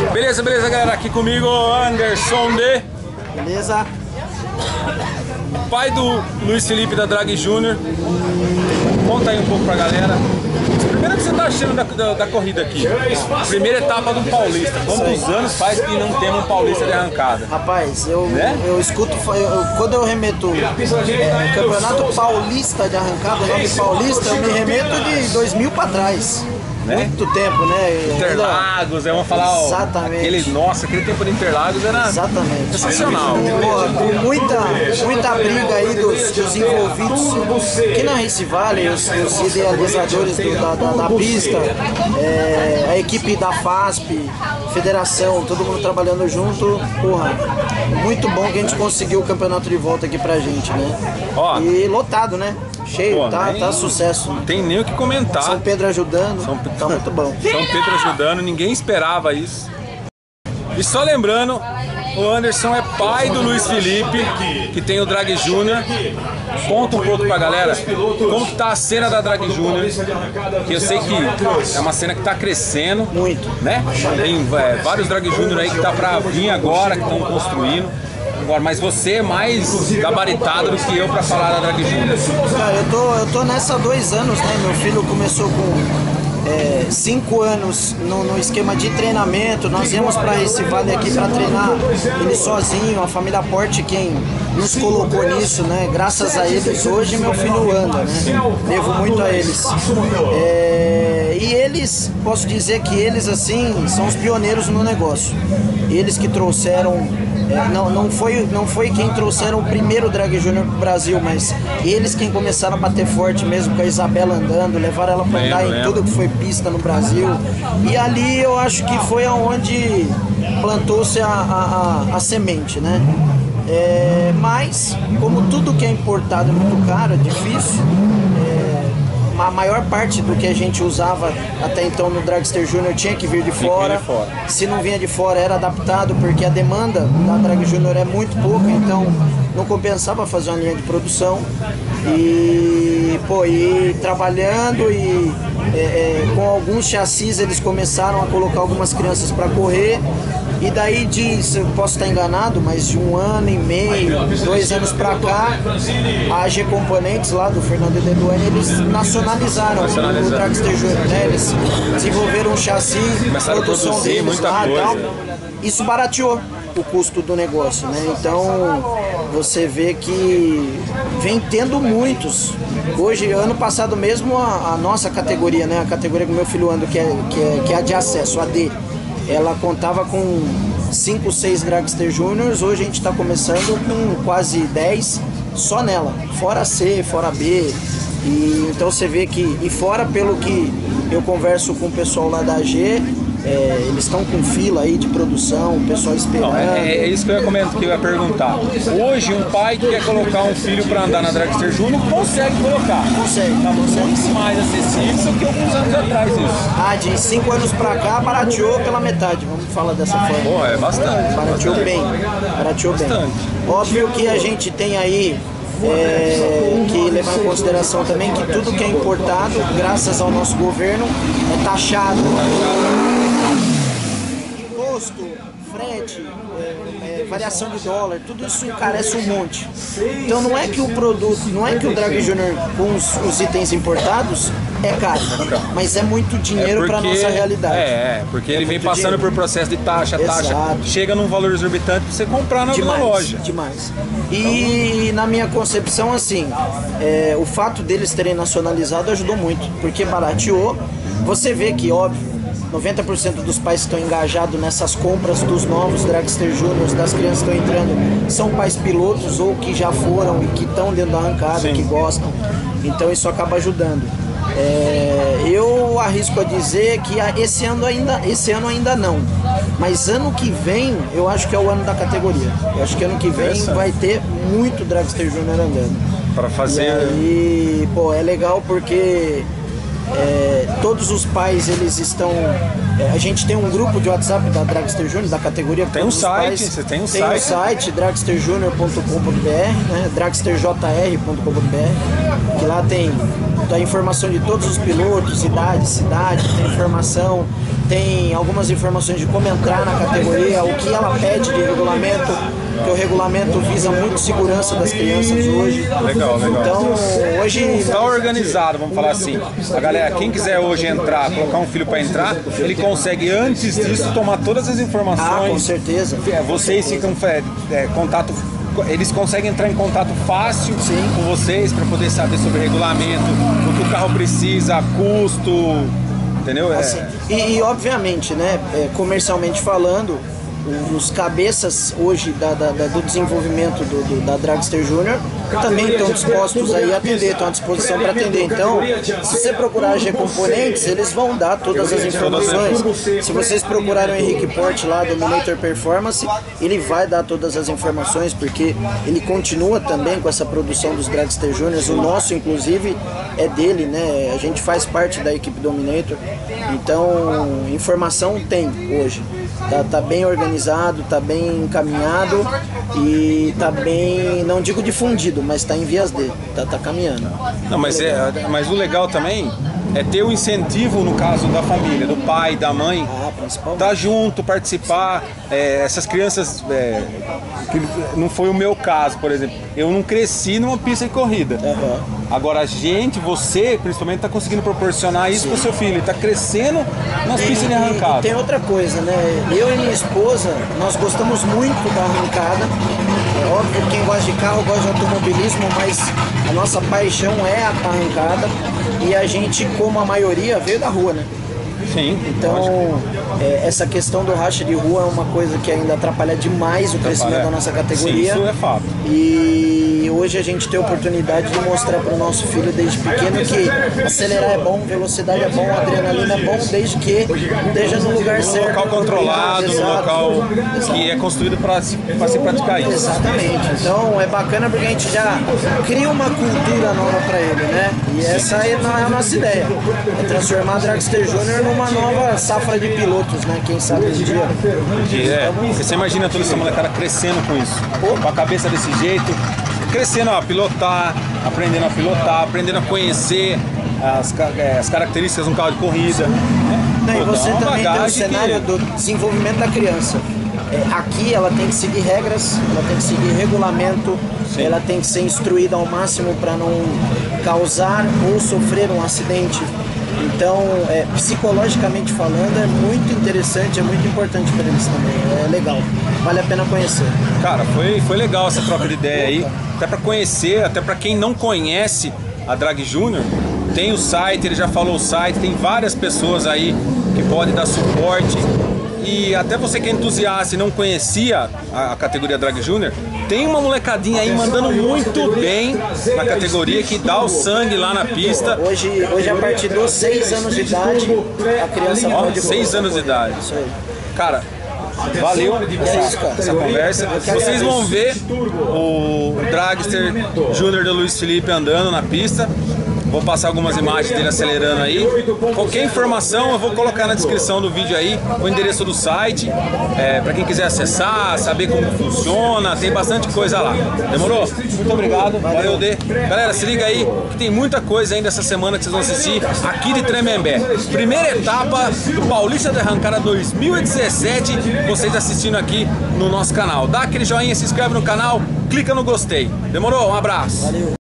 Beleza, galera, aqui comigo Anderson D. Beleza? Pai do Luiz Felipe da Drag Júnior. Conta aí um pouco pra galera. Primeiro, o que você tá achando da corrida aqui? Primeira etapa do Paulista. Quantos anos faz que não temos um Paulista de arrancada? Rapaz, eu escuto, quando eu remeto Campeonato Paulista de arrancada, o nome Paulista, eu me remeto de 2000 pra trás. Muito tempo, né? Interlagos, vamos falar, exatamente. Aquele tempo de Interlagos era sensacional. Com muita briga aí dos envolvidos aqui na Race Valley, os idealizadores da pista, a equipe da FASP, federação, todo mundo trabalhando junto. Porra, muito bom que a gente conseguiu o campeonato de volta aqui pra gente, né? Ó, e lotado, né? Cheio, tá sucesso. Não tem nem o que comentar. São Pedro ajudando, tá muito bom. São Pedro ajudando, ninguém esperava isso. E só lembrando, o Anderson é pai do Luiz Felipe, que tem o Drag Júnior. Conta um pouco pra galera como que tá a cena da Drag Júnior, que eu sei que é uma cena que tá crescendo. Muito. Né? Tem vários Drag Júnior aí que tá pra vir agora, que estão construindo. Agora, mas você é mais gabaritado do que eu pra falar da Drag Júnior. Cara, eu tô nessa há 2 anos, né? Meu filho começou com 5 anos no esquema de treinamento. Nós íamos pra Race Valley aqui pra treinar ele sozinho, a família Porte quem nos colocou nisso, né? Graças a eles hoje meu filho anda, né? Devo muito a eles. E eles, posso dizer que eles assim são os pioneiros no negócio. Eles que trouxeram, não foi quem trouxeram o primeiro Drag Júnior pro Brasil, mas eles quem começaram a bater forte mesmo com a Isabela andando, levaram ela pra andar em tudo que foi pista no Brasil. E ali eu acho que foi aonde plantou-se a semente, né? Mas, como tudo que é importado é muito caro, é difícil, a maior parte do que a gente usava até então no Dragster Júnior tinha que vir de fora. Se não vinha de fora era adaptado, porque a demanda da Drag Júnior é muito pouca, então não compensava fazer uma linha de produção. E trabalhando e com alguns chassis eles começaram a colocar algumas crianças para correr. E daí eu posso estar enganado, mas de 1 ano e meio, 2 anos pra cá, a AG Componentes lá do Fernando e Deduane, eles nacionalizaram o Dragster Júnior, né? Eles desenvolveram um chassi, produção deles lá e tal. Isso barateou o custo do negócio, né? Então você vê que vem tendo muitos. Hoje, ano passado mesmo, a nossa categoria, né? A categoria que meu filho anda, que é a de acesso, a D. Ela contava com 5, 6 Dragster Júniors, hoje a gente está começando com quase 10 só nela, fora C, fora B. E então você vê que, e fora pelo que eu converso com o pessoal lá da AG, eles estão com fila aí de produção, o pessoal esperando. É isso que eu ia perguntar. Hoje um pai que quer colocar um filho para andar na Dragster Júnior consegue colocar. Consegue. Tá muito mais acessível do que alguns anos atrás isso. De 5 anos pra cá barateou pela metade, vamos falar dessa forma. Bom, é bastante. Barateou bem. Óbvio que a gente tem aí que levar em consideração também que tudo que é importado, graças ao nosso governo, é taxado. Imposto, frete, variação de dólar, tudo isso encarece um monte. Então não é que o produto, não é que o Drag Júnior com os itens importados é caro, mas é muito dinheiro para nossa realidade. Porque ele vem passando por processo de taxa, chega num valor exorbitante para você comprar na loja. Demais. E na minha concepção, assim, o fato deles terem nacionalizado ajudou muito, porque barateou. Você vê que, óbvio, 90% dos pais que estão engajados nessas compras dos novos Dragster Júniors, das crianças que estão entrando, são pais pilotos ou que já foram e que estão dentro da arrancada, que gostam. Então isso acaba ajudando. Eu arrisco a dizer que esse ano ainda não, mas ano que vem eu acho que é o ano da categoria. Eu acho que ano que vem vai ter muito Dragster Júnior andando. Para fazer. E aí, é legal porque todos os pais eles estão. A gente tem um grupo de WhatsApp da Dragster Júnior, da categoria. Tem um site, você tem um site. Tem o site dragsterjunior.com.br, né, dragsterjr.com.br, que lá tem a informação de todos os pilotos, idade, cidade, tem informação. tem algumas informações de como entrar na categoria, o que ela pede de regulamento, que o regulamento visa muito segurança das crianças hoje. Legal, legal. Então, hoje... Está organizado, vamos falar assim. A galera, quem quiser hoje entrar, colocar um filho para entrar, ele consegue antes disso tomar todas as informações. Ah, com certeza. Vocês ficam contato, eles conseguem entrar em contato fácil com vocês para poder saber sobre regulamento, o que o carro precisa, custo, entendeu? Assim, e obviamente, né, comercialmente falando, os cabeças hoje do desenvolvimento da Dragster Junior também estão dispostos aí a atender, estão à disposição para atender. Então, se você procurar a G Componentes, eles vão dar todas as informações. Se vocês procurarem o Henrique Porte lá, Dominator Performance, ele vai dar todas as informações, porque ele continua também com essa produção dos Dragster Juniors. O nosso, inclusive, é dele, né? A gente faz parte da equipe Dominator. Então, informação tem hoje. Tá bem organizado, tá bem encaminhado e tá bem, não digo difundido, mas tá em vias de, tá caminhando. Não, mas o legal também é ter o incentivo, no caso da família, do pai, da mãe, tá junto, participar. Essas crianças, que não foi o meu caso, por exemplo, eu não cresci numa pista de corrida. Agora você principalmente está conseguindo proporcionar isso para o seu filho, ele está crescendo nas pistas de arrancada. E tem outra coisa, né? Eu e minha esposa, nós gostamos muito da arrancada. É óbvio que quem gosta de carro gosta de automobilismo, mas a nossa paixão é a arrancada. E a gente, como a maioria, veio da rua, né? Sim. Então, essa questão do racha de rua é uma coisa que ainda atrapalha demais o crescimento da nossa categoria. Sim, isso é fato. E hoje a gente tem a oportunidade de mostrar para o nosso filho desde pequeno que acelerar é bom, velocidade é bom, adrenalina é bom, desde que esteja no lugar certo. No local controlado, no local que é construído para se praticar isso. Exatamente. Então é bacana porque a gente já cria uma cultura nova para ele, né? E essa é a nossa ideia. É transformar a Dragster Junior numa nova safra de pilotos, né? Quem sabe um dia. Você imagina toda essa molecada crescendo com isso, com a cabeça desse jeito, crescendo a pilotar, aprendendo a conhecer as características de um carro de corrida. E você também tem o cenário do desenvolvimento da criança. Aqui ela tem que seguir regras, ela tem que seguir regulamento, ela tem que ser instruída ao máximo para não causar ou sofrer um acidente. Então, psicologicamente falando, é muito interessante, é muito importante para eles também, é legal, vale a pena conhecer. Cara, foi legal essa troca de ideia aí, até para conhecer, até para quem não conhece a Drag Junior, tem o site, ele já falou o site, tem várias pessoas aí que podem dar suporte. E até você que é entusiasta e não conhecia a categoria Drag Junior, tem uma molecadinha aí mandando muito bem na categoria, que dá o sangue lá na pista. Hoje a partir dos 6 anos de idade, a criança pode... 6 anos de idade. Isso aí. Cara, valeu essa conversa. Vocês vão ver o Dragster Junior do Luiz Felipe andando na pista. Vou passar algumas imagens dele acelerando aí. Qualquer informação eu vou colocar na descrição do vídeo aí, o endereço do site, para quem quiser acessar, saber como funciona, tem bastante coisa lá. Demorou? Muito obrigado, valeu Dê. Galera, se liga aí que tem muita coisa ainda essa semana que vocês vão assistir aqui de Tremembé. Primeira etapa do Paulista da Arrancada 2017, vocês assistindo aqui no nosso canal. Dá aquele joinha, se inscreve no canal, clica no gostei. Demorou? Um abraço. Valeu.